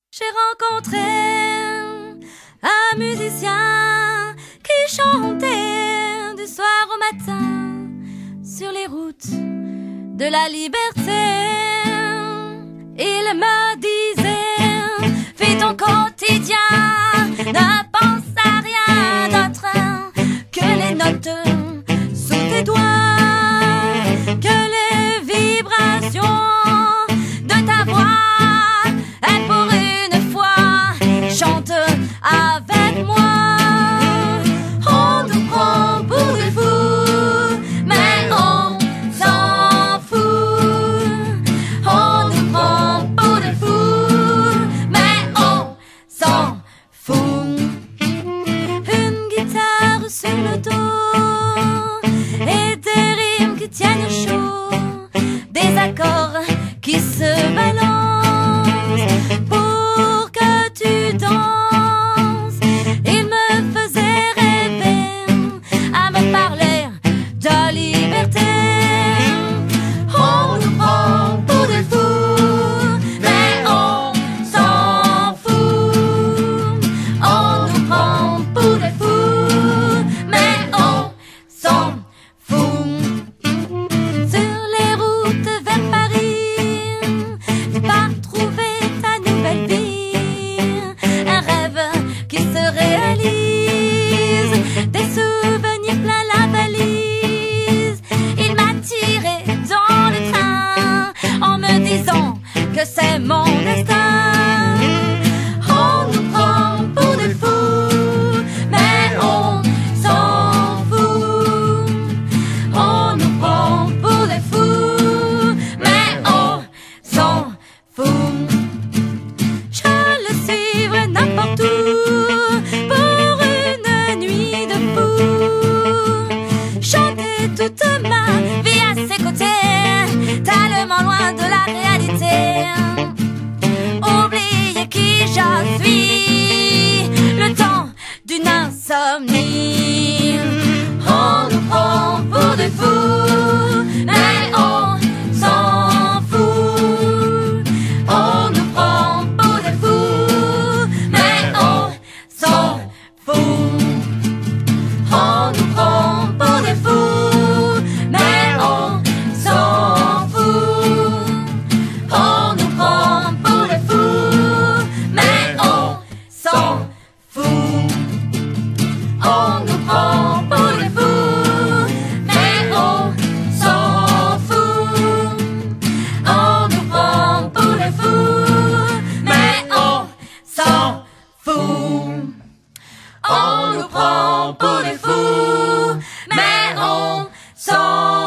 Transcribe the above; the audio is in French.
J'ai rencontré un musicien qui chantait du soir au matin sur les routes de la liberté. Il me disait, fais ton quotidien, ne pense à rien d'autre que les notes sous tes doigts, que les vibrations de ta voix. Et pour une fois, chante avec moi. On nous prend pour des fous, mais on s'en fout. On nous prend pour des fous, mais on s'en fout. Une guitare sur le dos et des rimes qui tiennent chaud, des accords qui se balancent pour que tu danses. Il me faisait rêver à me parler de liberté. On nous prend pour des fous, mais on s'en fout. On nous prend pour des fous, mais on s'en fout. Sur les routes vers Paris, tu pars trouver ta nouvelle vie, un rêve qui se réalise, des souvenirs plein la valise. Il m'a tiré dans le train en me disant que c'est mon destin. On nous prend pour des fous, mais on s'en fout. On nous prend pour des fous, mais on s'en fout. Je le suivrai n'importe où pour une nuit de fou. Chanter toute ma vie à ses côtés, tellement loin de la réalité. Oublier qui je suis, le temps d'une insomnie. On nous prend pour des fous, mais on s'en fout. On nous prend pour des fous, mais on s'en fout. On nous prend pour des fous, mais on s'en fout. On nous prend pour des fous, mais on s'en fout. On nous prend pour des fous, mais on s'en fout. On nous prend pour des fous, mais on s'en fout. On nous prend pour des fous, mais on s'en